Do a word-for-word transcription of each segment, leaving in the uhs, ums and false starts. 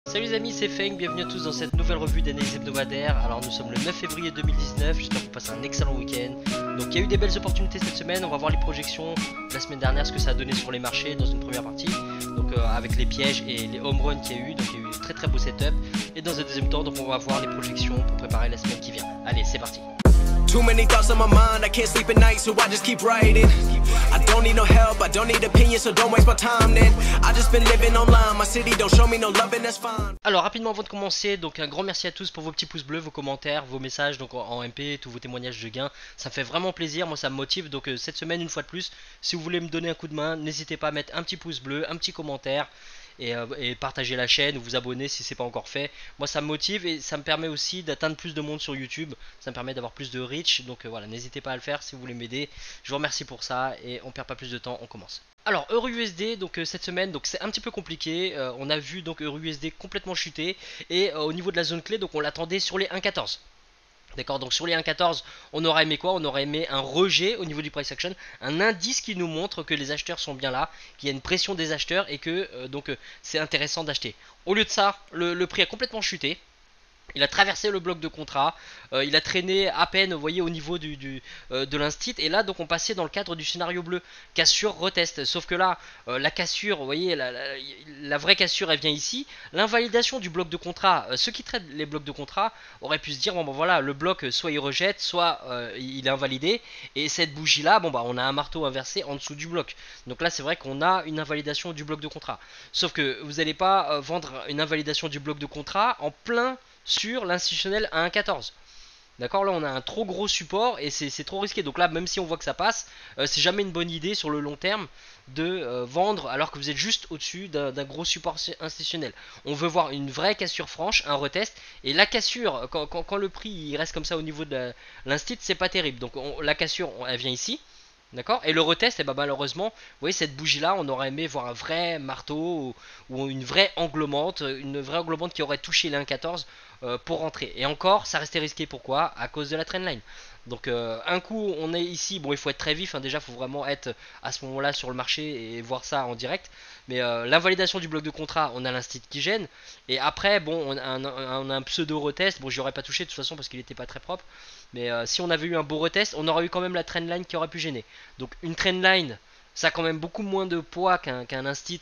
Salut les amis, c'est Feng, bienvenue à tous dans cette nouvelle revue d'analyse hebdomadaire. Alors nous sommes le neuf février deux mille dix-neuf, j'espère que vous passez un excellent week-end. Donc il y a eu des belles opportunités cette semaine, on va voir les projections de la semaine dernière, ce que ça a donné sur les marchés dans une première partie. Donc euh, avec les pièges et les home runs qu'il y a eu, donc il y a eu très très beau setup. Et dans un deuxième temps, donc on va voir les projections pour préparer la semaine qui vient. Allez, c'est parti. Too many thoughts on my mind, I can't sleep at night, so I just keep writing. I don't need no help, I don't need opinions, so don't waste my time then. I just been living online, my city don't show me no love and that's fine. Alors rapidement avant de commencer, donc un grand merci à tous pour vos petits pouces bleus, vos commentaires, vos messages donc en, en M P, tous vos témoignages de gains. Ça me fait vraiment plaisir, moi ça me motive. Donc euh, cette semaine une fois de plus, si vous voulez me donner un coup de main, n'hésitez pas à mettre un petit pouce bleu, un petit commentaire. Et, euh, et partager la chaîne ou vous abonner si c'est pas encore fait. Moi ça me motive et ça me permet aussi d'atteindre plus de monde sur YouTube. Ça me permet d'avoir plus de reach. Donc euh, voilà, n'hésitez pas à le faire si vous voulez m'aider. Je vous remercie pour ça et on perd pas plus de temps, on commence. Alors Euro U S D donc euh, cette semaine donc c'est un petit peu compliqué. Euh, on a vu donc Euro U S D complètement chuter et euh, au niveau de la zone clé donc on l'attendait sur les un virgule quatorze. D'accord, donc sur les un virgule quatorze, on aurait aimé quoi? On aurait aimé un rejet au niveau du price action, un indice qui nous montre que les acheteurs sont bien là, qu'il y a une pression des acheteurs et que euh, donc euh, c'est intéressant d'acheter. Au lieu de ça, le, le prix a complètement chuté. Il a traversé le bloc de contrat, euh, il a traîné à peine, vous voyez, au niveau du, du, euh, de l'instit. Et là, donc, on passait dans le cadre du scénario bleu, cassure, retest. Sauf que là, euh, la cassure, vous voyez, la, la, la vraie cassure, elle vient ici. L'invalidation du bloc de contrat, euh, ceux qui traitent les blocs de contrat auraient pu se dire, bon, ben voilà, le bloc, soit il rejette, soit euh, il est invalidé. Et cette bougie-là, bon, bah, on a un marteau inversé en dessous du bloc. Donc là, c'est vrai qu'on a une invalidation du bloc de contrat. Sauf que vous n'allez pas euh, vendre une invalidation du bloc de contrat en plein sur l'institutionnel à un virgule quatorze. D'accord, là on a un trop gros support et c'est trop risqué. Donc là, même si on voit que ça passe, euh, c'est jamais une bonne idée sur le long terme de euh, vendre alors que vous êtes juste au-dessus d'un gros support institutionnel. On veut voir une vraie cassure franche, un retest. Et la cassure, quand, quand, quand le prix il reste comme ça au niveau de l'instit, c'est pas terrible. Donc on, la cassure, on, elle vient ici. D'accord. Et le retest, et bah malheureusement, vous voyez cette bougie là, on aurait aimé voir un vrai marteau ou, ou une vraie englobante, une vraie englobante qui aurait touché les un virgule quatorze euh, pour rentrer. Et encore, ça restait risqué. Pourquoi? À cause de la trendline. Donc euh, un coup on est ici, bon il faut être très vif, hein, déjà il faut vraiment être à ce moment là sur le marché et voir ça en direct. Mais euh, l'invalidation du bloc de contrat, on a l'instit qui gêne. Et après bon on a un, on a un pseudo retest, bon j'y aurais pas touché de toute façon parce qu'il n'était pas très propre. Mais euh, si on avait eu un beau retest, on aurait eu quand même la trendline qui aurait pu gêner. Donc une trendline, ça a quand même beaucoup moins de poids qu'un qu'un instit.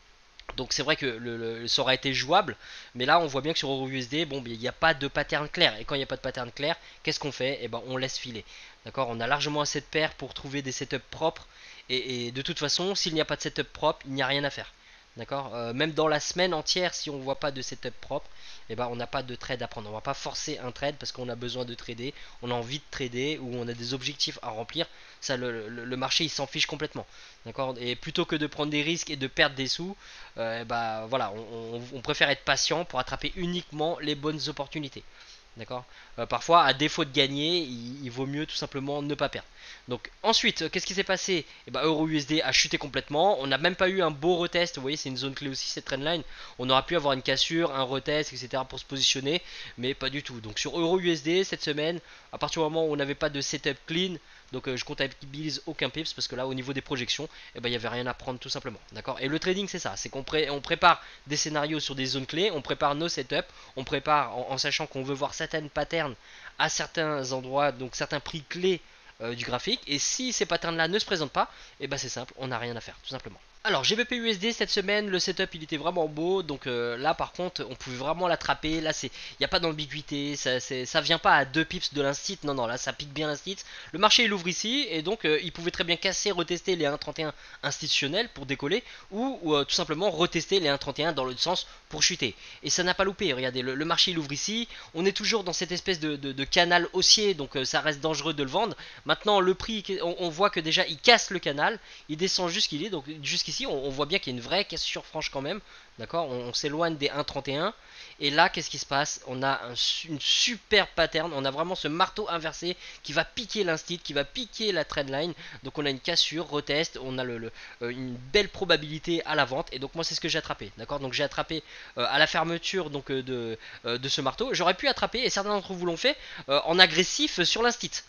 Donc c'est vrai que le, le, ça aurait été jouable, mais là on voit bien que sur Euro U S D, bon, il n'y a pas de pattern clair. Et quand il n'y a pas de pattern clair, qu'est-ce qu'on fait? Eh ben on laisse filer. D'accord, on a largement assez de paires pour trouver des setups propres. Et, et de toute façon, s'il n'y a pas de setup propre, il n'y a rien à faire. D'accord, euh, même dans la semaine entière, si on ne voit pas de setup propre, eh ben, on n'a pas de trade à prendre. On ne va pas forcer un trade parce qu'on a besoin de trader, on a envie de trader ou on a des objectifs à remplir. Ça, le, le, le marché il s'en fiche complètement. D'accord, et plutôt que de prendre des risques et de perdre des sous, euh, eh ben, voilà, on, on, on préfère être patient pour attraper uniquement les bonnes opportunités. D'accord, euh, parfois à défaut de gagner, il, il vaut mieux tout simplement ne pas perdre. Donc ensuite, qu'est-ce qui s'est passé? Eh ben, Euro U S D a chuté complètement. On n'a même pas eu un beau retest. Vous voyez, c'est une zone clé aussi cette trendline. On aurait pu avoir une cassure, un retest, et cetera pour se positionner, mais pas du tout. Donc sur Euro U S D cette semaine, à partir du moment où on n'avait pas de setup clean, donc euh, je comptabilise aucun pips parce que là au niveau des projections, eh ben, il n'y avait rien à prendre tout simplement. D'accord. Et le trading c'est ça, c'est qu'on pré on prépare des scénarios sur des zones clés, on prépare nos setups, on prépare en, en sachant qu'on veut voir certaines patterns à certains endroits, donc certains prix clés euh, du graphique. Et si ces patterns là ne se présentent pas, et eh ben c'est simple, on n'a rien à faire tout simplement. Alors G B P U S D cette semaine, le setup il était vraiment beau. Donc euh, là par contre on pouvait vraiment l'attraper. Là c'est, il n'y a pas d'ambiguïté, ça, ça vient pas à deux pips de l'instit. Non non, là ça pique bien l'instit. Le marché il ouvre ici et donc euh, il pouvait très bien casser, retester les un virgule trente et un institutionnels pour décoller. Ou, ou euh, tout simplement retester les un virgule trente et un dans l'autre sens pour chuter. Et ça n'a pas loupé, regardez, le, le marché il ouvre ici. On est toujours dans cette espèce de, de, de canal haussier, donc euh, ça reste dangereux de le vendre. Maintenant le prix, on, on voit que déjà il casse le canal, il descend jusqu'il est, donc jusqu'ici Ici, on, on voit bien qu'il y a une vraie cassure franche quand même. D'accord, on, on s'éloigne des un virgule trente et un. Et là, qu'est-ce qui se passe? On a un, une super pattern. On a vraiment ce marteau inversé qui va piquer l'instit, qui va piquer la trendline. Donc on a une cassure, retest. On a le, le, euh, une belle probabilité à la vente. Et donc moi, c'est ce que j'ai attrapé. D'accord, donc j'ai attrapé euh, à la fermeture donc, euh, de, euh, de ce marteau. J'aurais pu attraper, et certains d'entre vous l'ont fait, euh, en agressif sur l'instit.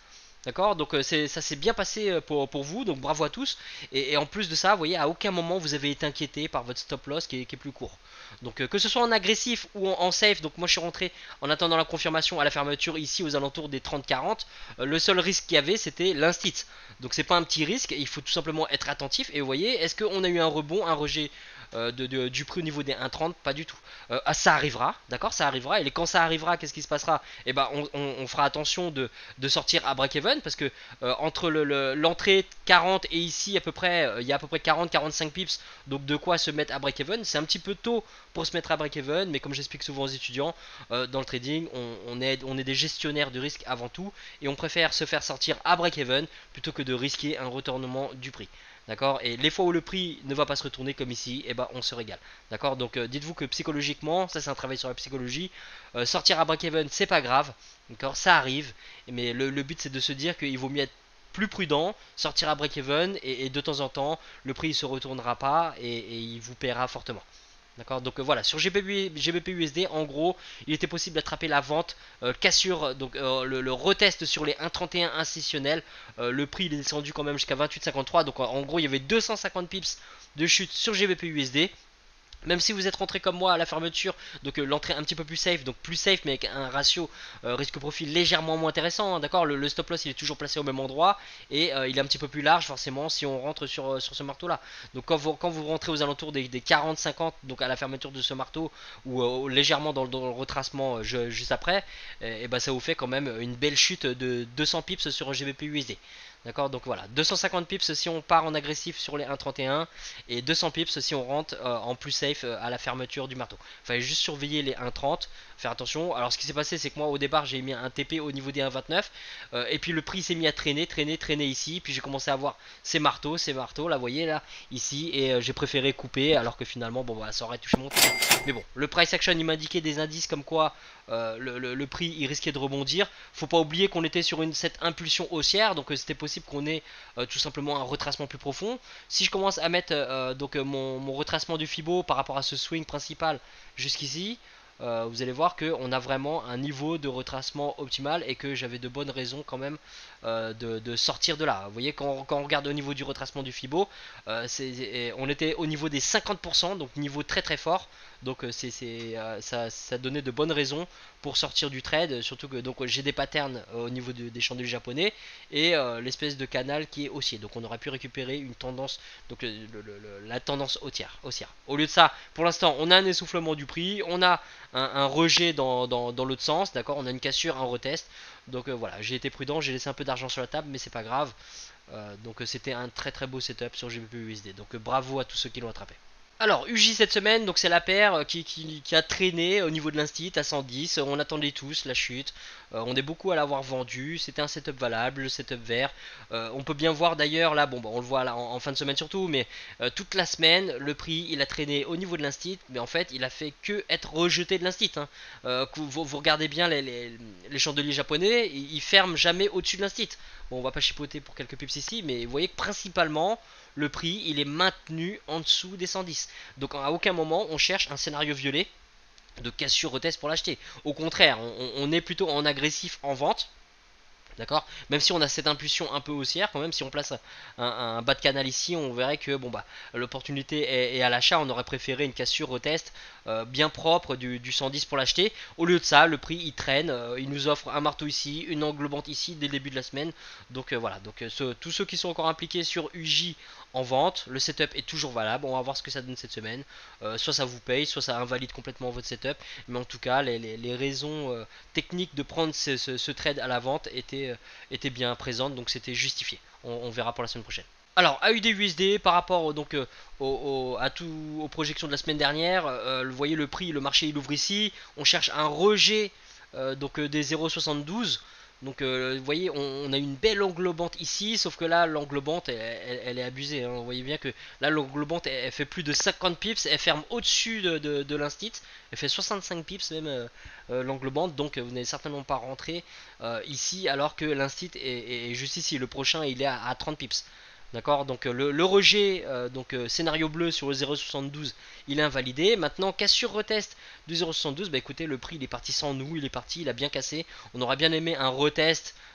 D'accord, donc euh, ça s'est bien passé euh, pour, pour vous, donc bravo à tous. Et, et en plus de ça, vous voyez, à aucun moment vous avez été inquiété par votre stop loss qui est, qui est plus court. Donc euh, que ce soit en agressif ou en, en safe, donc moi je suis rentré en attendant la confirmation à la fermeture ici aux alentours des trente quarante. Euh, le seul risque qu'il y avait c'était l'instit. Donc c'est pas un petit risque, il faut tout simplement être attentif. Et vous voyez, est-ce qu'on a eu un rebond, un rejet euh, de, de, du prix au niveau des un trente? Pas du tout. Euh, ah, ça arrivera, d'accord, ça arrivera. Et quand ça arrivera, qu'est-ce qui se passera? Eh ben on, on, on fera attention de, de sortir à break-even parce que euh, entre l'entrée le, le, quarante et ici à peu près, euh, il y a à peu près quarante à quarante-cinq pips, donc de quoi se mettre à break-even. C'est un petit peu tôt pour se mettre à break-even, mais comme j'explique souvent aux étudiants, euh, dans le trading, on, on, est, on est des gestionnaires de risque avant tout et on préfère se faire sortir à break-even plutôt que de risquer un retournement du prix. D'accord. Et les fois où le prix ne va pas se retourner comme ici, et eh ben on se régale. D'accord. Donc euh, dites-vous que psychologiquement, ça c'est un travail sur la psychologie. Euh, sortir à break-even, c'est pas grave. D'accord. Ça arrive. Mais le, le but c'est de se dire qu'il vaut mieux être plus prudent, sortir à break-even et, et de temps en temps, le prix ne se retournera pas et, et il vous paiera fortement. D'accord, donc euh, voilà, sur G B P U S D, en gros, il était possible d'attraper la vente, euh, cassure, donc euh, le, le retest sur les un trente et un institutionnels. Euh, le prix il est descendu quand même jusqu'à vingt-huit cinquante-trois, donc en gros il y avait deux cent cinquante pips de chute sur G B P U S D. Même si vous êtes rentré comme moi à la fermeture, donc euh, l'entrée un petit peu plus safe, donc plus safe mais avec un ratio euh, risque-profil légèrement moins intéressant, hein, d'accord, le, le stop loss il est toujours placé au même endroit et euh, il est un petit peu plus large forcément si on rentre sur, euh, sur ce marteau là. Donc quand vous, quand vous rentrez aux alentours des, des quarante cinquante, donc à la fermeture de ce marteau ou euh, légèrement dans, dans le retracement euh, je, juste après, et, et bah, ça vous fait quand même une belle chute de deux cents pips sur un G B P U S D. D'accord, donc voilà, deux cent cinquante pips si on part en agressif sur les un trente et un et deux cents pips si on rentre euh, en plus safe euh, à la fermeture du marteau. Il fallait juste surveiller les un trente, faire attention. Alors ce qui s'est passé c'est que moi au départ j'ai mis un T P au niveau des un vingt-neuf euh, et puis le prix s'est mis à traîner, traîner, traîner ici. Puis j'ai commencé à voir ces marteaux, ces marteaux, là vous voyez là, ici et euh, j'ai préféré couper alors que finalement bon bah ça aurait touché mon prix. Mais bon, le price action il m'indiquait des indices comme quoi euh, le, le, le prix il risquait de rebondir. Faut pas oublier qu'on était sur une, cette impulsion haussière, donc euh, c'était possible qu'on ait euh, tout simplement un retracement plus profond. Si je commence à mettre euh, donc euh, mon, mon retracement du Fibo par rapport à ce swing principal jusqu'ici, euh, vous allez voir qu'on a vraiment un niveau de retracement optimal et que j'avais de bonnes raisons quand même euh, de, de sortir de là. Vous voyez, quand, quand on regarde au niveau du retracement du Fibo, euh, c'est, on était au niveau des cinquante pour cent, donc niveau très très fort. Donc c'est, c'est, euh, ça, ça donnait de bonnes raisons pour sortir du trade, surtout que donc j'ai des patterns euh, au niveau de, des chandeliers japonais et euh, l'espèce de canal qui est haussier. Donc on aurait pu récupérer une tendance, donc le, le, le, la tendance haussière, haussière. Au lieu de ça, pour l'instant, on a un essoufflement du prix, on a un, un rejet dans, dans, dans l'autre sens, d'accord, on a une cassure, un retest. Donc euh, voilà, j'ai été prudent, j'ai laissé un peu d'argent sur la table, mais c'est pas grave. Euh, donc euh, c'était un très très beau setup sur G B P U S D. Donc euh, bravo à tous ceux qui l'ont attrapé. Alors, U J cette semaine, donc c'est la paire qui, qui, qui a traîné au niveau de l'instit à cent dix. On attendait tous la chute. Euh, on est beaucoup à l'avoir vendu. C'était un setup valable, le setup vert. Euh, on peut bien voir d'ailleurs, là, bon, bah, on le voit là en, en fin de semaine surtout, mais euh, toute la semaine, le prix il a traîné au niveau de l'instit, mais en fait, il a fait que être rejeté de l'instit. Hein. Euh, vous, vous regardez bien les, les, les chandeliers japonais, ils, ils ferment jamais au-dessus de l'instit. Bon, on va pas chipoter pour quelques pips ici, mais vous voyez que principalement le prix il est maintenu en dessous des cent dix. Donc à aucun moment on cherche un scénario violet de cassure retest pour l'acheter. Au contraire, on, on est plutôt en agressif en vente. D'accord. Même si on a cette impulsion un peu haussière, quand même, si on place un, un bas de canal ici, on verrait que bon bah l'opportunité est, est à l'achat. On aurait préféré une cassure retest euh, bien propre du, du cent dix pour l'acheter. Au lieu de ça, le prix il traîne. Euh, il nous offre un marteau ici, une englobante ici dès le début de la semaine. Donc euh, voilà. Donc euh, ce, tous ceux qui sont encore impliqués sur U J en vente, le setup est toujours valable. On va voir ce que ça donne cette semaine. Euh, soit ça vous paye, soit ça invalide complètement votre setup. Mais en tout cas, les, les, les raisons euh, techniques de prendre ce, ce, ce trade à la vente étaient, euh, étaient bien présentes, donc c'était justifié. On, on verra pour la semaine prochaine. Alors A U D U S D par rapport donc euh, au, au, à tout, aux projections de la semaine dernière, euh, vous voyez le prix, le marché il ouvre ici. On cherche un rejet euh, donc euh, des zéro virgule soixante-douze. Donc euh, vous voyez on, on a une belle englobante ici, sauf que là l'englobante elle, elle, elle est abusée, hein. Vous voyez bien que là l'englobante elle, elle fait plus de cinquante pips, elle ferme au-dessus de, de, de l'instit, elle fait soixante-cinq pips même euh, euh, l'englobante, donc vous n'allez certainement pas rentrer euh, ici alors que l'instit est, est, est juste ici, le prochain il est à, à trente pips. D'accord, donc le, le rejet, euh, donc euh, scénario bleu sur le zéro virgule soixante-douze, il est invalidé. Maintenant, cassure retest du zéro virgule soixante-douze, bah écoutez, le prix il est parti sans nous, il est parti, il a bien cassé. On aurait bien aimé un retest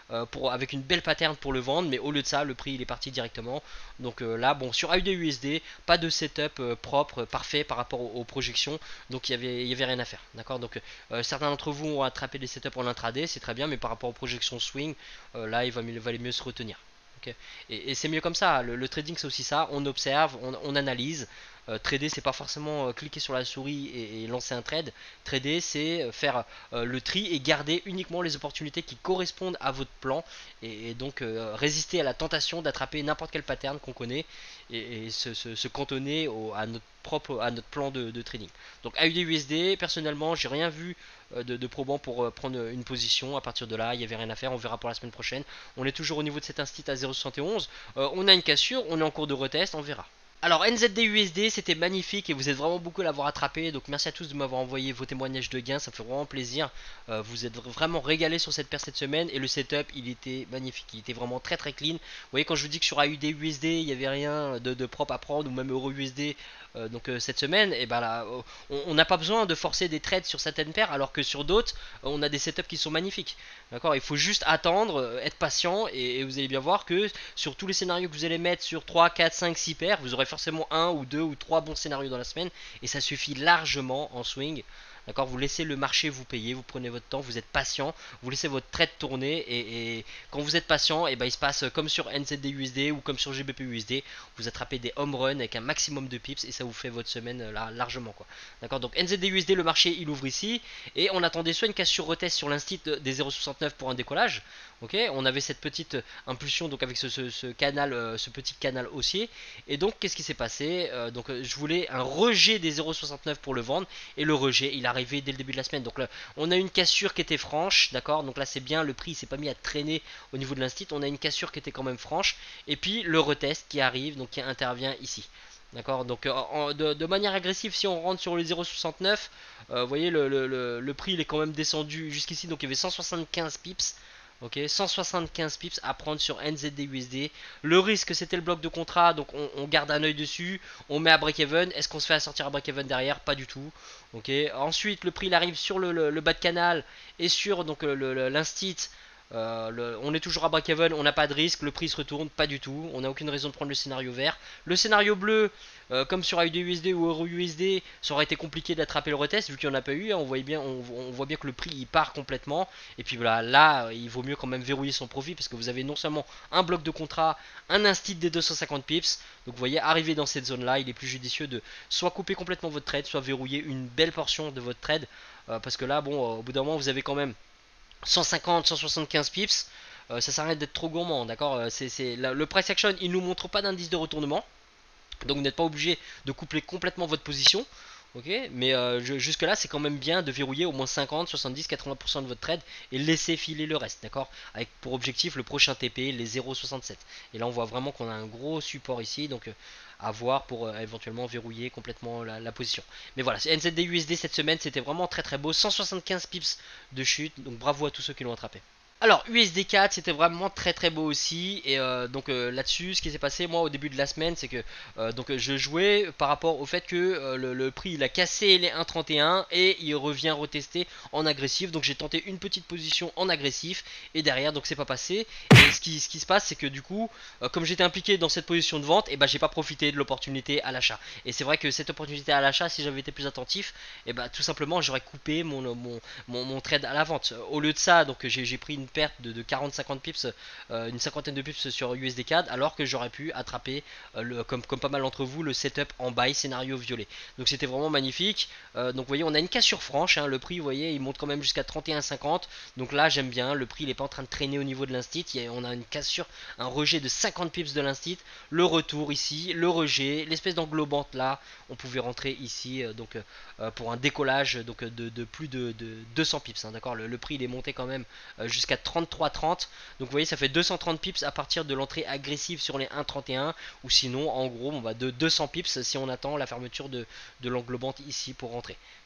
euh, pour, avec une belle pattern pour le vendre, mais au lieu de ça le prix il est parti directement. Donc euh, là bon, sur A U D U S D pas de setup euh, propre, parfait par rapport aux, aux projections, donc il y avait, il y avait rien à faire, d'accord. Donc euh, certains d'entre vous ont attrapé des setups en intraday, c'est très bien, mais par rapport aux projections swing, euh, là il va mieux, valait mieux se retenir. Okay. Et, et c'est mieux comme ça, le, le trading c'est aussi ça, on observe, on, on analyse. Euh, trader c'est pas forcément euh, cliquer sur la souris et, et lancer un trade. Trader c'est faire euh, le tri et garder uniquement les opportunités qui correspondent à votre plan, et, et donc euh, résister à la tentation d'attraper n'importe quel pattern qu'on connaît, et, et se, se, se cantonner au, à notre propre à notre plan de, de trading. Donc A U D U S D, personnellement j'ai rien vu euh, de, de probant pour euh, prendre une position. À partir de là il n'y avait rien à faire, on verra pour la semaine prochaine. On est toujours au niveau de cet instit à zéro virgule soixante et onze, euh, on a une cassure, on est en cours de retest, on verra. Alors N Z D U S D c'était magnifique et vous êtes vraiment beaucoup à l'avoir attrapé, donc merci à tous de m'avoir envoyé vos témoignages de gains, ça me fait vraiment plaisir. euh, Vous êtes vraiment régalés sur cette paire cette semaine, et le setup il était magnifique, il était vraiment très très clean. Vous voyez, quand je vous dis que sur A U D U S D il n'y avait rien de, de propre à prendre, ou même Euro U S D euh, donc euh, cette semaine, et ben là on n'a pas besoin de forcer des trades sur certaines paires, alors que sur d'autres on a des setups qui sont magnifiques. D'accord, il faut juste attendre, être patient, et, et vous allez bien voir que sur tous les scénarios que vous allez mettre sur trois, quatre, cinq, six paires, vous aurez forcément un ou deux ou trois bons scénarios dans la semaine, et ça suffit largement en swing. D'accord, vous laissez le marché vous payer, vous prenez votre temps, vous êtes patient, vous laissez votre trade tourner, et, et quand vous êtes patient, et ben il se passe comme sur N Z D U S D ou comme sur G B P U S D, vous attrapez des home runs avec un maximum de pips, et ça vous fait votre semaine là largement quoi. D'accord, donc N Z D U S D, le marché il ouvre ici, et on attendait soit une cassure retest sur l'instit des zéro virgule soixante-neuf pour un décollage. Ok, on avait cette petite impulsion donc avec ce, ce, ce canal, euh, ce petit canal haussier, et donc qu'est-ce qui s'est passé? euh, Donc euh, je voulais un rejet des zéro virgule soixante-neuf pour le vendre, et le rejet il arrivait dès le début de la semaine. Donc là on a une cassure qui était franche, d'accord, donc là c'est bien, le prix s'est pas mis à traîner au niveau de l'instit, on a une cassure qui était quand même franche, et puis le retest qui arrive, donc qui intervient ici. D'accord, donc euh, en, de, de manière agressive, si on rentre sur les zéro virgule soixante-neuf, euh, vous voyez le, le, le, le prix il est quand même descendu jusqu'ici, donc il y avait cent soixante-quinze pips. Ok, cent soixante-quinze pips à prendre sur N Z D U S D. Le risque c'était le bloc de contrat, donc on, on garde un œil dessus, on met à break-even. Est-ce qu'on se fait à sortir à break-even derrière? Pas du tout. Ok, ensuite le prix il arrive sur le, le, le bas de canal et sur donc l'instit. Euh, le, on est toujours à break-even, on n'a pas de risque, le prix se retourne, pas du tout, on n'a aucune raison de prendre le scénario vert. Le scénario bleu, euh, comme sur A U D U S D ou Euro U S D, ça aurait été compliqué d'attraper le retest vu qu'il n'y en a pas eu, hein. On voit bien, on, on voit bien que le prix il part complètement, et puis voilà, là il vaut mieux quand même verrouiller son profit, parce que vous avez non seulement un bloc de contrat, un instit des deux cent cinquante pips, donc vous voyez, arriver dans cette zone là, il est plus judicieux de soit couper complètement votre trade, soit verrouiller une belle portion de votre trade, euh, parce que là bon, au bout d'un moment vous avez quand même cent cinquante, cent soixante-quinze pips, euh, ça s'arrête d'être trop gourmand, d'accord. C'est, c'est, le price action il nous montre pas d'indice de retournement, donc vous n'êtes pas obligé de coupler complètement votre position, ok, mais euh, jusque là c'est quand même bien de verrouiller au moins cinquante, soixante-dix, quatre-vingts pour cent de votre trade et laisser filer le reste, d'accord, avec pour objectif le prochain T P, les zéro virgule soixante-sept, et là on voit vraiment qu'on a un gros support ici, donc euh, à voir pour euh, éventuellement verrouiller complètement la, la position. Mais voilà, N Z D U S D cette semaine c'était vraiment très très beau, cent soixante-quinze pips de chute, donc bravo à tous ceux qui l'ont attrapé. Alors U S D quatre c'était vraiment très très beau aussi, et euh, donc euh, là-dessus ce qui s'est passé moi au début de la semaine c'est que euh, donc je jouais par rapport au fait que euh, le, le prix il a cassé les un virgule trente et un et il revient retester en agressif, donc j'ai tenté une petite position en agressif et derrière donc c'est pas passé, et ce qui, ce qui se passe c'est que du coup euh, comme j'étais impliqué dans cette position de vente, et ben j'ai pas profité de l'opportunité à l'achat, et c'est vrai que cette opportunité à l'achat, si j'avais été plus attentif, et ben tout simplement j'aurais coupé mon, mon, mon, mon trade à la vente. Au lieu de ça donc j'ai pris une perte de, de quarante à cinquante pips, euh, une cinquantaine de pips sur U S D C A D, alors que j'aurais pu attraper euh, le, comme, comme pas mal d'entre vous, le setup en buy scénario violet. Donc c'était vraiment magnifique. Euh, donc vous voyez on a une cassure franche, hein, le prix vous voyez il monte quand même jusqu'à trente et un cinquante, donc là j'aime bien, le prix il est pas en train de traîner au niveau de l'instit, on a une cassure, un rejet de cinquante pips de l'instit, le retour ici, le rejet, l'espèce d'englobante là, on pouvait rentrer ici euh, donc euh, pour un décollage donc de, de plus de, de deux cents pips, hein, d'accord, le, le prix il est monté quand même euh, jusqu'à trente-trois trente, donc vous voyez ça fait deux cent trente pips à partir de l'entrée agressive sur les un virgule trente et un, ou sinon en gros on va de deux cents pips si on attend la fermeture de, de l'englobante ici pour rentrer.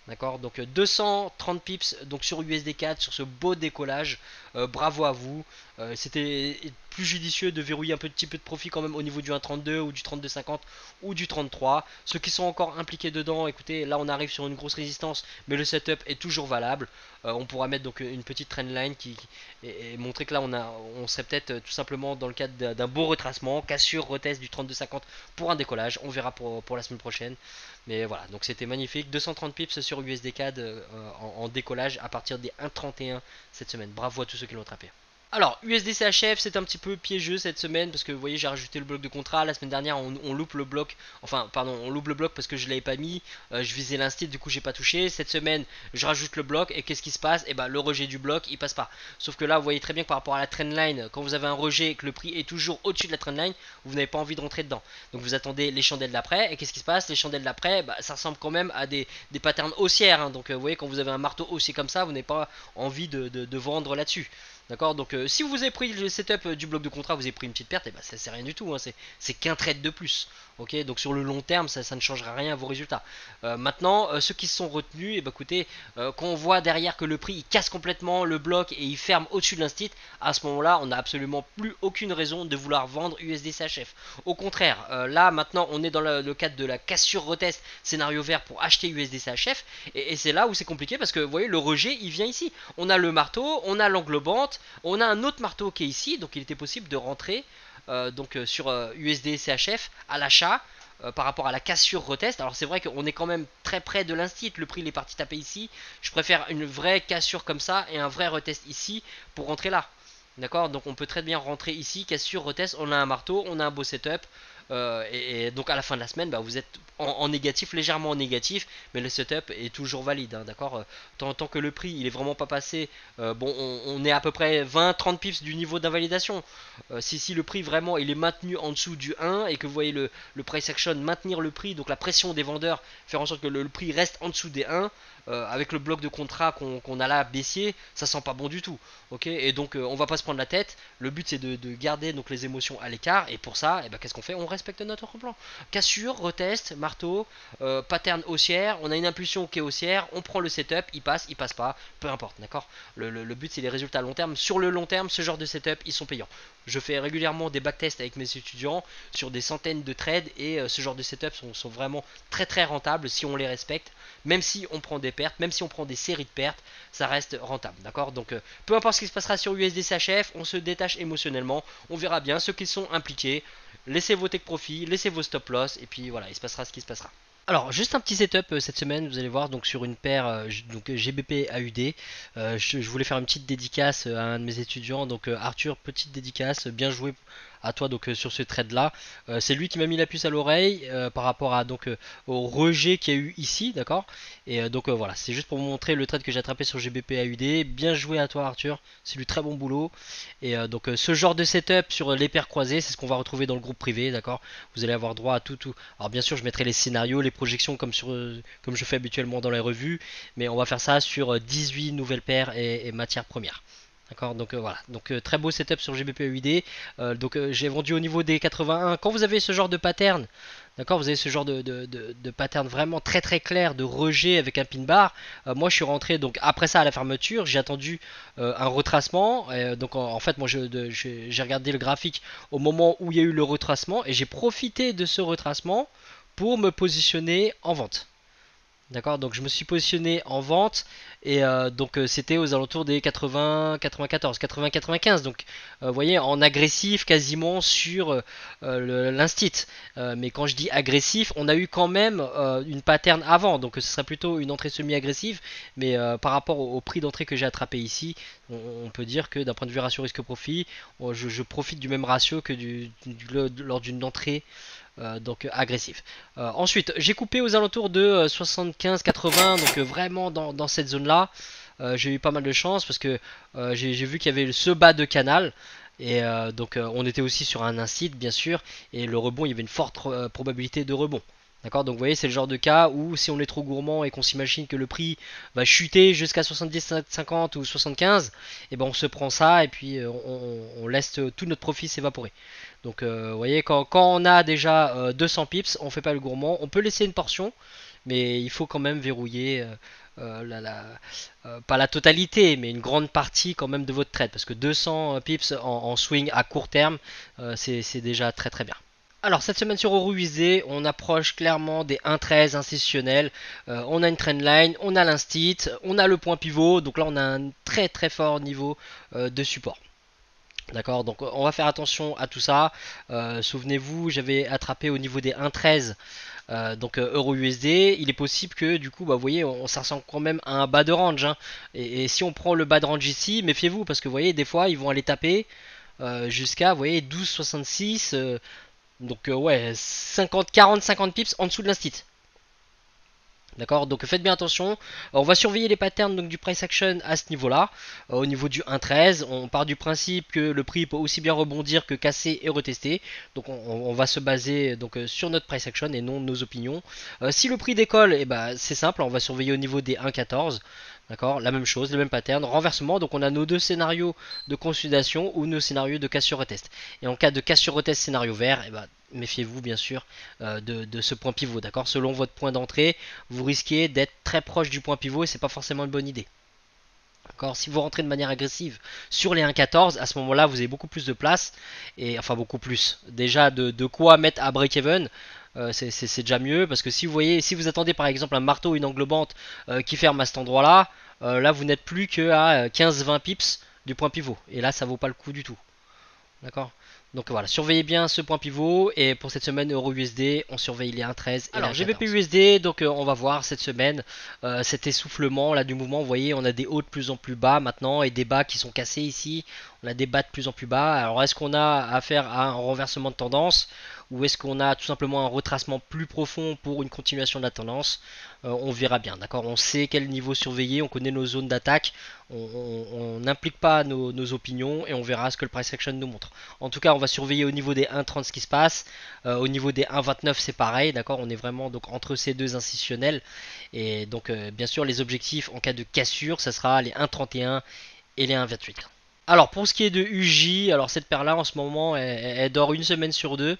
D'accord, donc euh, deux cent trente pips donc sur U S D quatre sur ce beau décollage. Euh, bravo à vous. Euh, C'était plus judicieux de verrouiller un petit peu de profit quand même au niveau du un trente-deux ou du trente-deux cinquante ou du trente-trois. Ceux qui sont encore impliqués dedans, écoutez, là on arrive sur une grosse résistance, mais le setup est toujours valable. Euh, on pourra mettre donc une petite trendline qui, qui et, et montrer que là on a, on serait peut-être tout simplement dans le cadre d'un beau retracement, cassure, retest du trente-deux cinquante pour un décollage. On verra pour, pour la semaine prochaine. Mais voilà, donc c'était magnifique. deux cent trente pips sur U S D C A D euh, en, en décollage à partir des un trente et un cette semaine. Bravo à tous ceux qui l'ont attrapé. Alors, U S D C H F, c'est un petit peu piégeux cette semaine parce que vous voyez, j'ai rajouté le bloc de contrat. La semaine dernière, on, on loupe le bloc, enfin, pardon, on loupe le bloc parce que je l'avais pas mis. Euh, je visais l'instit, du coup, j'ai pas touché. Cette semaine, je rajoute le bloc et qu'est-ce qui se passe? Et bah, le rejet du bloc, il passe pas. Sauf que là, vous voyez très bien que par rapport à la trendline, quand vous avez un rejet et que le prix est toujours au-dessus de la trendline, vous n'avez pas envie de rentrer dedans. Donc, vous attendez les chandelles d'après. Et qu'est-ce qui se passe? Les chandelles d'après, bah, ça ressemble quand même à des, des patterns haussières. Hein. Donc, euh, vous voyez, quand vous avez un marteau haussier comme ça, vous n'avez pas envie de, de, de vendre là-dessus. D'accord, donc euh, si vous avez pris le setup du bloc de contrat, vous avez pris une petite perte, et bah ça c'est rien du tout, hein, c'est qu'un trade de plus. Ok, donc sur le long terme, ça, ça ne changera rien à vos résultats. Euh, maintenant, euh, ceux qui se sont retenus, et bah écoutez, euh, quand on voit derrière que le prix il casse complètement le bloc et il ferme au-dessus de l'instit, à ce moment-là, on n'a absolument plus aucune raison de vouloir vendre U S D C H F. Au contraire, euh, là maintenant, on est dans le, le cadre de la cassure retest scénario vert pour acheter U S D C H F, et, et c'est là où c'est compliqué parce que vous voyez, le rejet il vient ici. On a le marteau, on a l'englobante. On a un autre marteau qui est ici, donc il était possible de rentrer euh, donc, euh, sur euh, U S D C H F à l'achat euh, par rapport à la cassure retest. Alors c'est vrai qu'on est quand même très près de l'instit, le prix il est parti taper ici. Je préfère une vraie cassure comme ça et un vrai retest ici pour rentrer là. D'accord, donc on peut très bien rentrer ici, cassure, retest, on a un marteau, on a un beau setup. Euh, et, et donc à la fin de la semaine, bah, vous êtes en, en négatif, légèrement en négatif, mais le setup est toujours valide, hein, d'accord. euh, tant, tant que le prix il est vraiment pas passé, euh, bon, on, on est à peu près vingt trente pips du niveau d'invalidation. Euh, si, si le prix vraiment il est maintenu en dessous du un et que vous voyez le, le price action maintenir le prix, donc la pression des vendeurs, faire en sorte que le, le prix reste en dessous des un, euh, avec le bloc de contrat qu'on qu'on a là baissier, ça sent pas bon du tout. Ok, et donc euh, on va pas se prendre la tête. Le but c'est de, de garder donc les émotions à l'écart, et pour ça, eh ben, qu'est-ce qu'on fait? On respecte notre plan. Cassure, retest, marteau, euh, pattern haussière, on a une impulsion qui est haussière, on prend le setup, il passe, il passe pas, peu importe, d'accord. le, le, le but c'est les résultats à long terme. Sur le long terme, ce genre de setup, ils sont payants. Je fais régulièrement des backtests avec mes étudiants sur des centaines de trades et euh, ce genre de setups sont, sont vraiment très très rentables si on les respecte. Même si on prend des pertes, même si on prend des séries de pertes, ça reste rentable, d'accord. Donc euh, peu importe ce qui se passera sur U S D C H F, on se détache émotionnellement, on verra bien ceux qui sont impliqués. Laissez vos take profit, laissez vos stop loss et puis voilà, il se passera ce qui se passera. Alors juste un petit setup euh, cette semaine, vous allez voir, donc sur une paire euh, donc G B P A U D. Euh, je, je voulais faire une petite dédicace à un de mes étudiants, donc euh, Arthur, petite dédicace, bien joué à toi donc euh, sur ce trade là. Euh, c'est lui qui m'a mis la puce à l'oreille euh, par rapport à donc euh, au rejet qu'il y a eu ici, d'accord. Et euh, donc euh, voilà, c'est juste pour vous montrer le trade que j'ai attrapé sur G B P A U D. Bien joué à toi Arthur, c'est du très bon boulot. Et euh, donc euh, ce genre de setup sur les paires croisées, c'est ce qu'on va retrouver dans le groupe privé, d'accord. Vous allez avoir droit à tout, tout. Alors bien sûr, je mettrai les scénarios, les projections comme sur euh, comme je fais habituellement dans les revues, mais on va faire ça sur euh, dix-huit nouvelles paires et, et matières premières. D'accord, donc euh, voilà, donc euh, très beau setup sur G B P A U D. Euh, donc euh, j'ai vendu au niveau des quatre-vingt-un. Quand vous avez ce genre de pattern, d'accord, vous avez ce genre de, de, de, de pattern vraiment très très clair de rejet avec un pin bar. Euh, moi je suis rentré donc après ça à la fermeture, j'ai attendu euh, un retracement. Euh, donc en, en fait moi j'ai regardé le graphique au moment où il y a eu le retracement et j'ai profité de ce retracement pour me positionner en vente. D'accord, donc je me suis positionné en vente et euh, donc euh, c'était aux alentours des quatre-vingts, quatre-vingt-quatorze, quatre-vingts, quatre-vingt-quinze. Donc euh, vous voyez en agressif quasiment sur euh, l'instit. Euh, mais quand je dis agressif, on a eu quand même euh, une pattern avant. Donc ce serait plutôt une entrée semi-agressive. Mais euh, par rapport au, au prix d'entrée que j'ai attrapé ici, on, on peut dire que d'un point de vue ratio risque-profit, je, je profite du même ratio que du, du, du, lors d'une entrée. Euh, donc euh, agressif. Euh, ensuite, j'ai coupé aux alentours de euh, soixante-quinze quatre-vingts, donc euh, vraiment dans, dans cette zone-là. Euh, j'ai eu pas mal de chance parce que euh, j'ai vu qu'il y avait ce bas de canal. Et euh, donc euh, on était aussi sur un incite bien sûr. Et le rebond, il y avait une forte euh, probabilité de rebond. D'accord, donc vous voyez, c'est le genre de cas où si on est trop gourmand et qu'on s'imagine que le prix va chuter jusqu'à soixante-dix, cinquante ou soixante-quinze, et ben on se prend ça et puis euh, on, on laisse tout notre profit s'évaporer. Donc euh, vous voyez, quand, quand on a déjà euh, deux cents pips, on fait pas le gourmand, on peut laisser une portion, mais il faut quand même verrouiller. Euh, euh, la, la, euh, pas la totalité, mais une grande partie quand même de votre trade, parce que deux cents pips en, en swing à court terme, euh, c'est déjà très très bien. Alors cette semaine sur EuroUSD, on approche clairement des un treize institutionnels, euh, on a une trendline, on a l'instit, on a le point pivot, donc là on a un très très fort niveau euh, de support. D'accord, donc on va faire attention à tout ça. Euh, Souvenez-vous, j'avais attrapé au niveau des un treize, euh, donc euh, EuroUSD. Il est possible que du coup, bah, vous voyez, on, ça ressemble quand même à un bas de range. Hein. Et, et si on prend le bas de range ici, méfiez-vous parce que vous voyez, des fois, ils vont aller taper euh, jusqu'à, vous voyez, douze virgule soixante-six. Euh, donc euh, ouais, cinquante, quarante, cinquante pips en dessous de l'instit. D'accord, donc faites bien attention. On va surveiller les patterns donc, du price action à ce niveau-là. Euh, au niveau du un treize, on part du principe que le prix peut aussi bien rebondir que casser et retester. Donc on, on va se baser donc, euh, sur notre price action et non nos opinions. Euh, si le prix décolle, eh ben, c'est simple, on va surveiller au niveau des un quatorze. D'accord, la même chose, le même pattern, renversement. Donc on a nos deux scénarios de consolidation ou nos scénarios de cassure retest. Et en cas de cassure retest scénario vert, eh ben, méfiez-vous bien sûr euh, de, de ce point pivot. D'accord, selon votre point d'entrée, vous risquez d'être très proche du point pivot et c'est pas forcément une bonne idée. D'accord, si vous rentrez de manière agressive sur les un quatorze, à ce moment-là, vous avez beaucoup plus de place et enfin beaucoup plus. Déjà de, de quoi mettre à break-even. Euh, c'est déjà mieux parce que si vous voyez, si vous attendez par exemple un marteau ou une englobante euh, qui ferme à cet endroit-là, euh, là vous n'êtes plus que à quinze vingt pips du point pivot et là ça vaut pas le coup du tout. D'accord. Donc voilà, surveillez bien ce point pivot et pour cette semaine EuroUSD, on surveille les un treize et alors G B P U S D, donc euh, on va voir cette semaine euh, cet essoufflement là du mouvement. Vous voyez, on a des hauts de plus en plus bas maintenant et des bas qui sont cassés ici. On a des bas de plus en plus bas. Alors est-ce qu'on a affaire à un renversement de tendance ou est-ce qu'on a tout simplement un retracement plus profond pour une continuation de la tendance? euh, On verra bien, d'accord. On sait quel niveau surveiller, on connaît nos zones d'attaque, on n'implique pas nos, nos opinions et on verra ce que le price action nous montre. En tout cas, on va surveiller au niveau des un trente ce qui se passe. Euh, au niveau des un vingt-neuf, c'est pareil, d'accord. On est vraiment donc entre ces deux institutionnels et donc euh, bien sûr les objectifs en cas de cassure, ça sera les un trente et un et les un vingt-huit. Alors pour ce qui est de U J, alors cette paire là en ce moment elle, elle dort une semaine sur deux.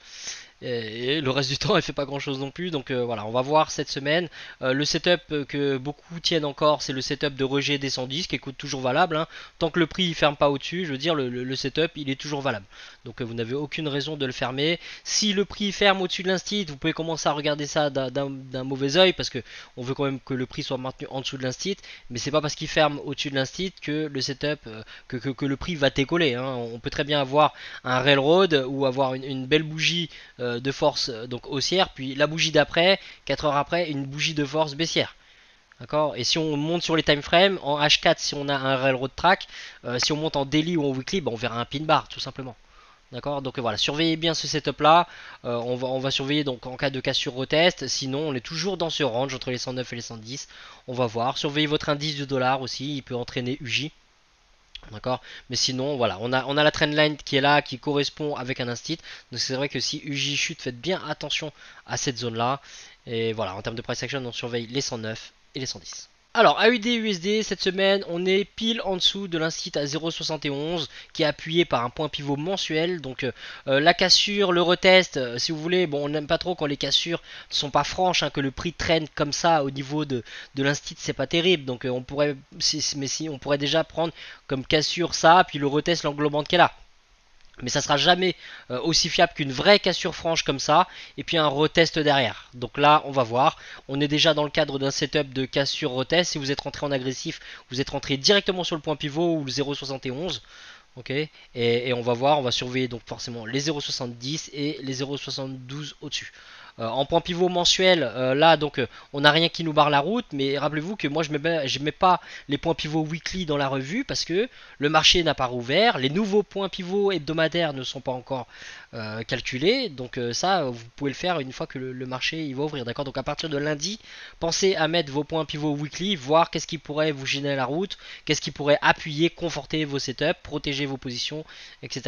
Et le reste du temps elle fait pas grand chose non plus, donc euh, voilà, on va voir cette semaine. Euh, le setup que beaucoup tiennent encore, c'est le setup de rejet des cent dix qui est toujours valable, hein. Tant que le prix il ferme pas au dessus, je veux dire le, le, le setup il est toujours valable, donc euh, vous n'avez aucune raison de le fermer. Si le prix ferme au dessus de l'instit, vous pouvez commencer à regarder ça d'un mauvais oeil parce que on veut quand même que le prix soit maintenu en dessous de l'instit, mais c'est pas parce qu'il ferme au dessus de l'instit que le setup euh, que, que, que le prix va décoller, hein. On peut très bien avoir un railroad ou avoir une, une belle bougie euh, de force donc haussière, puis la bougie d'après, quatre heures après, une bougie de force baissière. D'accord. Et si on monte sur les time frames, en H quatre, si on a un railroad track, euh, si on monte en daily ou en weekly, bah, on verra un pin bar tout simplement. D'accord. Donc voilà, surveillez bien ce setup là. Euh, on, va, on va surveiller donc en cas de cassure retest. Sinon, on est toujours dans ce range entre les cent neuf et les cent dix. On va voir. Surveillez votre indice du dollar aussi, il peut entraîner U J. D'accord, mais sinon voilà, on a, on a la trendline qui est là, qui correspond avec un instit. Donc c'est vrai que si U J chute, faites bien attention à cette zone là. Et voilà, en termes de price action, on surveille les cent neuf et les cent dix. Alors A U D U S D cette semaine on est pile en dessous de l'instit à zéro virgule soixante et onze qui est appuyé par un point pivot mensuel. Donc euh, la cassure, le retest, euh, si vous voulez, bon on n'aime pas trop quand les cassures ne sont pas franches, hein, que le prix traîne comme ça au niveau de, de l'instit, c'est pas terrible. Donc euh, on pourrait si, mais si on pourrait déjà prendre comme cassure ça, puis le retest l'englobante qu'elle a. Mais ça sera jamais euh, aussi fiable qu'une vraie cassure franche comme ça et puis un retest derrière. Donc là on va voir, on est déjà dans le cadre d'un setup de cassure retest. Si vous êtes rentré en agressif, vous êtes rentré directement sur le point pivot ou le zéro virgule soixante et onze. Ok, et, et on va voir, on va surveiller donc forcément les zéro virgule soixante-dix et les zéro virgule soixante-douze au-dessus. Euh, en point pivot mensuel, euh, là donc euh, on n'a rien qui nous barre la route, mais rappelez-vous que moi je ne mets, mets pas les points pivots weekly dans la revue parce que le marché n'a pas rouvert, les nouveaux points pivots hebdomadaires ne sont pas encore euh, calculés, donc euh, ça vous pouvez le faire une fois que le, le marché il va ouvrir, d'accord. Donc à partir de lundi, pensez à mettre vos points pivots weekly, voir qu'est-ce qui pourrait vous gêner la route, qu'est-ce qui pourrait appuyer, conforter vos setups, protéger vos positions, et cetera.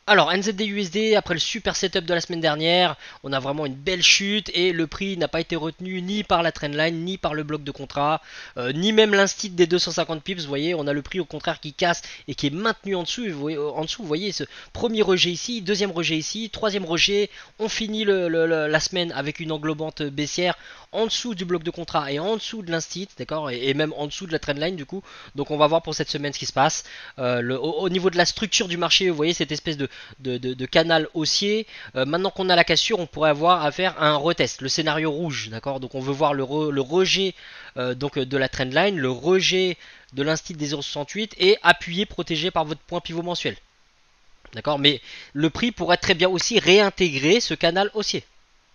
Alors N Z D U S D, après le super setup de la semaine dernière, on a vraiment une belle chute et le prix n'a pas été retenu ni par la trendline, ni par le bloc de contrat, euh, ni même l'instit des deux cent cinquante pips. Vous voyez, on a le prix au contraire qui casse et qui est maintenu en dessous. Vous voyez, en dessous, vous voyez ce premier rejet ici, deuxième rejet ici, troisième rejet. On finit le, le, le, la semaine avec une englobante baissière en dessous du bloc de contrat et en dessous de l'instit, d'accord, et, et même en dessous de la trendline du coup. Donc on va voir pour cette semaine ce qui se passe. Euh, le, au, au niveau de la structure du marché, vous voyez cette espèce de De, de, de canal haussier. Euh, maintenant qu'on a la cassure, on pourrait avoir à faire un retest, le scénario rouge, d'accord. Donc on veut voir le, re, le rejet euh, donc de la trendline, le rejet de l'instit des zéro virgule soixante-huit et appuyé, protégé par votre point pivot mensuel, d'accord. Mais le prix pourrait très bien aussi réintégrer ce canal haussier.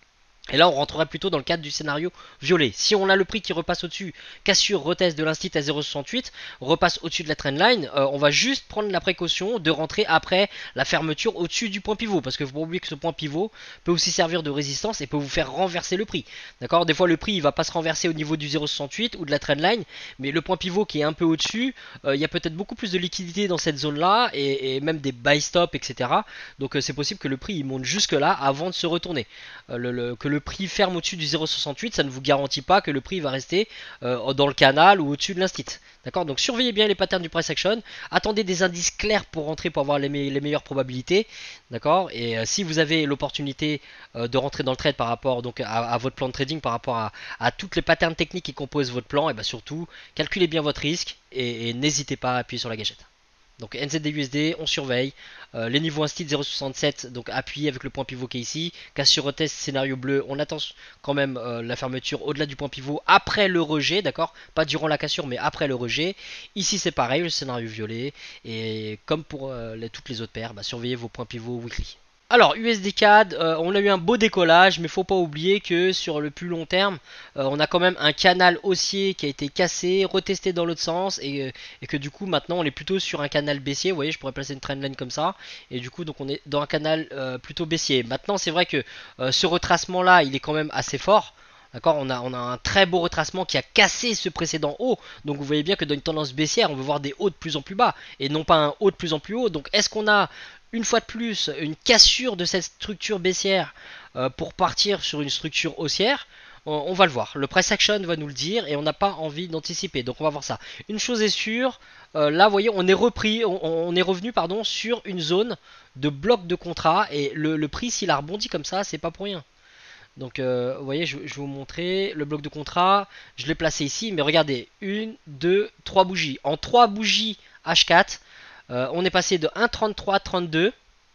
Et là, on rentrerait plutôt dans le cadre du scénario violet. Si on a le prix qui repasse au-dessus, cassure, retest de l'instit à zéro virgule soixante-huit, repasse au-dessus de la trendline, euh, on va juste prendre la précaution de rentrer après la fermeture au-dessus du point pivot. Parce que faut pas oublier que ce point pivot peut aussi servir de résistance et peut vous faire renverser le prix. D'accord. Des fois, le prix il va pas se renverser au niveau du zéro virgule soixante-huit ou de la trendline, mais le point pivot qui est un peu au-dessus, euh, il y a peut-être beaucoup plus de liquidité dans cette zone-là et, et même des buy stop, et cetera. Donc euh, c'est possible que le prix il monte jusque-là avant de se retourner. Euh, le, le, que le Le prix ferme au-dessus du zéro virgule soixante-huit, ça ne vous garantit pas que le prix va rester euh, dans le canal ou au-dessus de l'instit. D'accord. Donc surveillez bien les patterns du price action, attendez des indices clairs pour rentrer pour avoir les, me les meilleures probabilités. D'accord. Et euh, si vous avez l'opportunité euh, de rentrer dans le trade par rapport donc à, à votre plan de trading, par rapport à, à toutes les patterns techniques qui composent votre plan, et bien surtout calculez bien votre risque et, et n'hésitez pas à appuyer sur la gâchette. Donc N Z D U S D, on surveille. Euh, les niveaux instit zéro virgule soixante-sept, donc appuyé avec le point pivot qui est ici. Cassure retest, scénario bleu. On attend quand même euh, la fermeture au-delà du point pivot après le rejet, d'accord. Pas durant la cassure, mais après le rejet. Ici c'est pareil, le scénario violet. Et comme pour euh, les, toutes les autres paires, bah, surveillez vos points pivots weekly. Alors U S D C A D, euh, on a eu un beau décollage, mais faut pas oublier que sur le plus long terme, euh, on a quand même un canal haussier qui a été cassé, retesté dans l'autre sens, et, euh, et que du coup maintenant on est plutôt sur un canal baissier. Vous voyez, je pourrais placer une trendline comme ça, et du coup donc on est dans un canal euh, plutôt baissier. Maintenant c'est vrai que euh, ce retracement là, il est quand même assez fort. D'accord, on a, on a un très beau retracement qui a cassé ce précédent haut. Donc vous voyez bien que dans une tendance baissière, on veut voir des hauts de plus en plus bas et non pas un haut de plus en plus haut. Donc est-ce qu'on a une fois de plus une cassure de cette structure baissière euh, pour partir sur une structure haussière? on, on va le voir. Le price action va nous le dire et on n'a pas envie d'anticiper. Donc on va voir ça. Une chose est sûre, euh, là vous voyez, on est repris, on, on est revenu pardon sur une zone de bloc de contrat et le, le prix s'il a rebondi comme ça, c'est pas pour rien. Donc euh, vous voyez, je, je vais vous montrer le bloc de contrat. Je l'ai placé ici, mais regardez, une, deux, trois bougies. En trois bougies H quatre, euh, on est passé de un virgule trente-trois trente-deux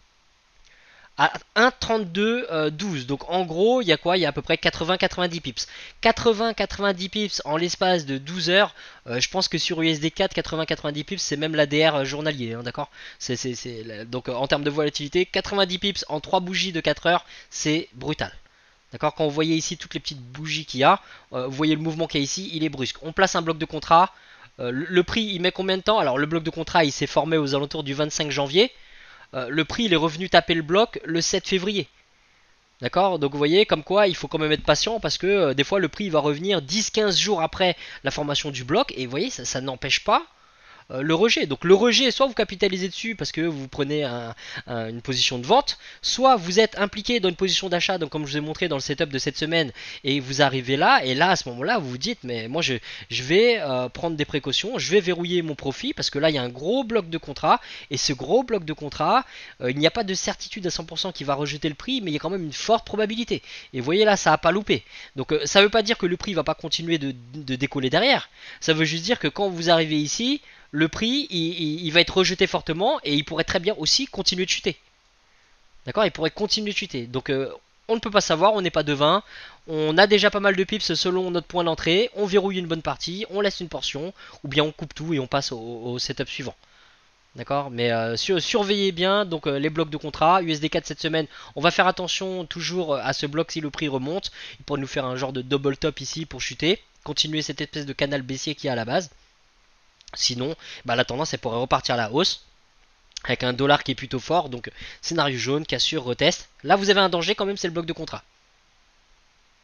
à un virgule trente-deux douze. Donc en gros, il y a quoi? Il y a à peu près quatre-vingts quatre-vingt-dix pips. quatre-vingts quatre-vingt-dix pips en l'espace de douze heures. Euh, je pense que sur U S D quatre, quatre-vingts quatre-vingt-dix pips, c'est même l'A D R journalier, hein, d'accord. Donc en termes de volatilité, quatre-vingt-dix pips en trois bougies de quatre heures, c'est brutal. D'accord, quand vous voyez ici toutes les petites bougies qu'il y a, euh, vous voyez le mouvement qu'il y a ici, il est brusque. On place un bloc de contrat. Euh, le, le prix, il met combien de temps? Alors le bloc de contrat, il s'est formé aux alentours du vingt-cinq janvier. Euh, le prix, il est revenu taper le bloc le sept février. D'accord, donc vous voyez comme quoi il faut quand même être patient parce que euh, des fois le prix il va revenir dix quinze jours après la formation du bloc. Et vous voyez, ça, ça n'empêche pas le rejet. Donc le rejet, soit vous capitalisez dessus parce que vous prenez un, un, une position de vente, soit vous êtes impliqué dans une position d'achat, donc comme je vous ai montré dans le setup de cette semaine, et vous arrivez là, et là à ce moment-là vous vous dites mais moi je, je vais euh, prendre des précautions, je vais verrouiller mon profit parce que là il y a un gros bloc de contrat, et ce gros bloc de contrat, euh, il n'y a pas de certitude à cent pour cent qu'il va rejeter le prix, mais il y a quand même une forte probabilité. Et vous voyez là, ça n'a pas loupé. Donc euh, ça ne veut pas dire que le prix ne va pas continuer de, de décoller derrière, ça veut juste dire que quand vous arrivez ici, le prix il, il, il va être rejeté fortement et il pourrait très bien aussi continuer de chuter. D'accord, il pourrait continuer de chuter. Donc euh, on ne peut pas savoir, on n'est pas devin. On a déjà pas mal de pips selon notre point d'entrée. On verrouille une bonne partie, on laisse une portion, ou bien on coupe tout et on passe au, au setup suivant. D'accord, mais euh, sur, surveillez bien donc euh, les blocs de contrat. U S D quatre cette semaine, on va faire attention toujours à ce bloc si le prix remonte. Il pourrait nous faire un genre de double top ici pour chuter. Continuer cette espèce de canal baissier qui est à la base. Sinon, bah, la tendance elle pourrait repartir à la hausse avec un dollar qui est plutôt fort. Donc scénario jaune, cassure, retest. Là vous avez un danger quand même, c'est le bloc de contrat.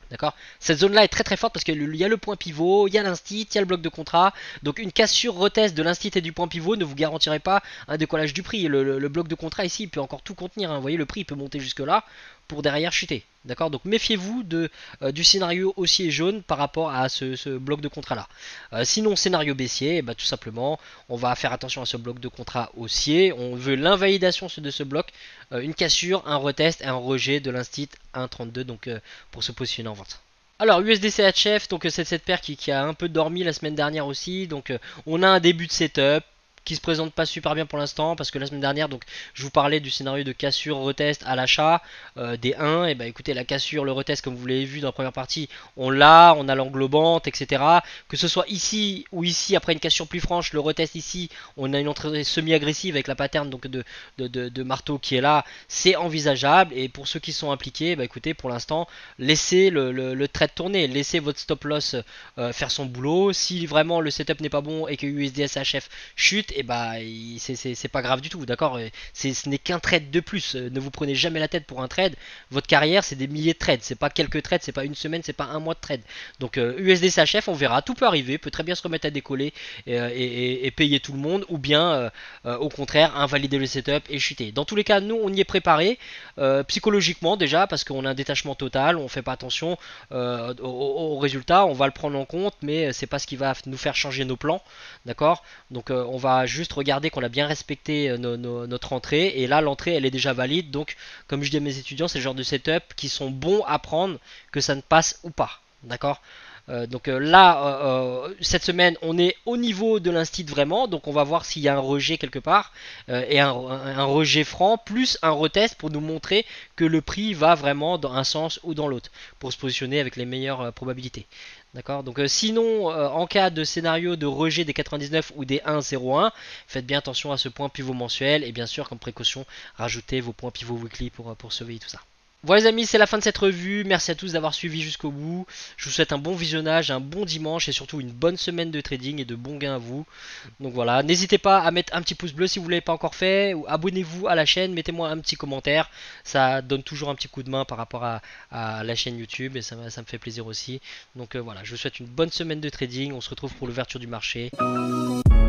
D'accord. Cette zone là est très très forte parce qu'il y a le point pivot, il y a l'instit, il y a le bloc de contrat. Donc une cassure retest de l'instit et du point pivot ne vous garantirait pas un décollage du prix. Le, le, le bloc de contrat ici il peut encore tout contenir, hein. Vous voyez, le prix peut monter jusque là pour derrière chuter. D'accord. Donc méfiez-vous de euh, du scénario haussier jaune par rapport à ce, ce bloc de contrat là. Euh, sinon scénario baissier, bah, tout simplement on va faire attention à ce bloc de contrat haussier. On veut l'invalidation de ce bloc, euh, une cassure, un retest et un rejet de l'instit un virgule trente-deux, donc euh, pour se positionner en vente. Alors U S D C H F, donc c'est cette paire qui, qui a un peu dormi la semaine dernière aussi. Donc euh, on a un début de setup qui se présente pas super bien pour l'instant parce que la semaine dernière, donc je vous parlais du scénario de cassure retest à l'achat euh, des un. Et bah écoutez, la cassure, le retest, comme vous l'avez vu dans la première partie, on l'a, on a l'englobante, et cetera. Que ce soit ici ou ici, après une cassure plus franche, le retest ici, on a une entrée semi-agressive avec la pattern donc de, de, de, de marteau qui est là, c'est envisageable. Et pour ceux qui sont impliqués, bah écoutez, pour l'instant, laissez le, le, le trade tourner, laissez votre stop loss euh, faire son boulot. Si vraiment le setup n'est pas bon et que U S D S H F chute, et bah c'est pas grave du tout, d'accord. Ce n'est qu'un trade de plus. Ne vous prenez jamais la tête pour un trade. Votre carrière, c'est des milliers de trades, c'est pas quelques trades, c'est pas une semaine, c'est pas un mois de trade. Donc euh, U S D C H F, on verra, tout peut arriver, peut très bien se remettre à décoller et, et, et, et payer tout le monde, ou bien euh, euh, au contraire invalider le setup et chuter. Dans tous les cas, nous on y est préparé euh, psychologiquement déjà, parce qu'on a un détachement total, on fait pas attention euh, au, au résultat, on va le prendre en compte, mais c'est pas ce qui va nous faire changer nos plans, d'accord. Donc euh, on va juste regarder qu'on a bien respecté no, no, notre entrée, et là l'entrée elle est déjà valide. Donc comme je dis à mes étudiants, c'est le genre de setup qui sont bons à prendre, que ça ne passe ou pas, d'accord. Euh, donc euh, là euh, euh, cette semaine on est au niveau de l'instit vraiment, donc on va voir s'il y a un rejet quelque part euh, et un, un, un rejet franc plus un retest pour nous montrer que le prix va vraiment dans un sens ou dans l'autre pour se positionner avec les meilleures euh, probabilités. D'accord. Donc euh, sinon, euh, en cas de scénario de rejet des quatre-vingt-dix-neuf ou des un virgule zéro un, faites bien attention à ce point pivot mensuel, et bien sûr comme précaution, rajoutez vos points pivot weekly pour, pour surveiller tout ça. Voilà les amis, c'est la fin de cette revue. Merci à tous d'avoir suivi jusqu'au bout. Je vous souhaite un bon visionnage, un bon dimanche et surtout une bonne semaine de trading et de bons gains à vous. Donc voilà, n'hésitez pas à mettre un petit pouce bleu si vous ne l'avez pas encore fait, ou abonnez-vous à la chaîne, mettez-moi un petit commentaire. Ça donne toujours un petit coup de main par rapport à, à la chaîne YouTube, et ça, ça me fait plaisir aussi. Donc euh, voilà, je vous souhaite une bonne semaine de trading. On se retrouve pour l'ouverture du marché.